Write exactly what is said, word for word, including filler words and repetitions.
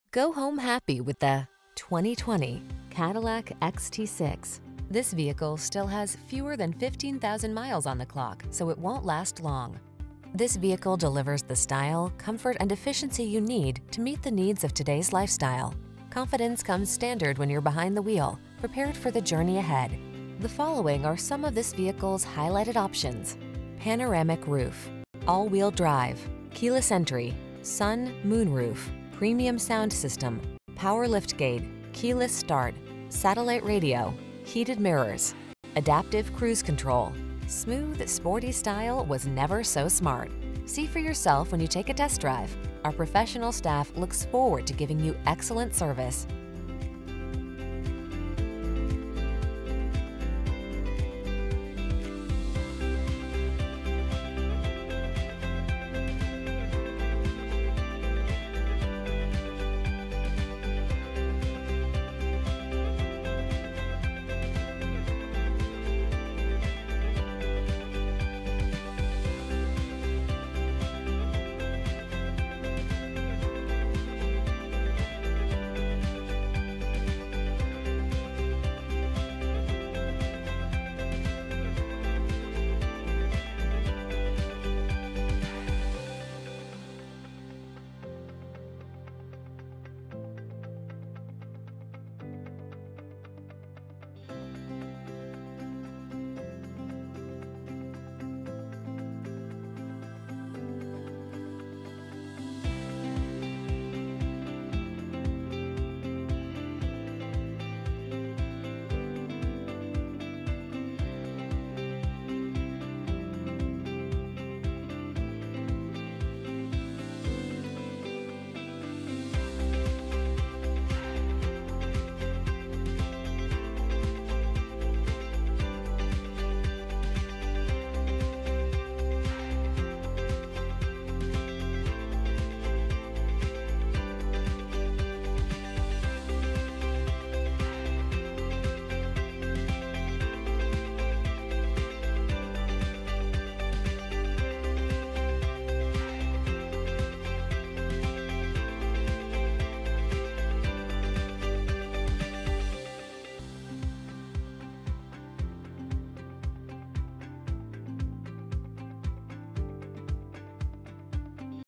Go home happy with the twenty twenty Cadillac X T six. This vehicle still has fewer than fifteen thousand miles on the clock, so it won't last long. This vehicle delivers the style, comfort, and efficiency you need to meet the needs of today's lifestyle. Confidence comes standard when you're behind the wheel, prepared for the journey ahead. The following are some of this vehicle's highlighted options: panoramic roof, all-wheel drive, keyless entry, sun, moonroof, premium sound system, power liftgate, keyless start, satellite radio, heated mirrors, adaptive cruise control. Smooth, sporty style was never so smart. See for yourself when you take a test drive. Our professional staff looks forward to giving you excellent service.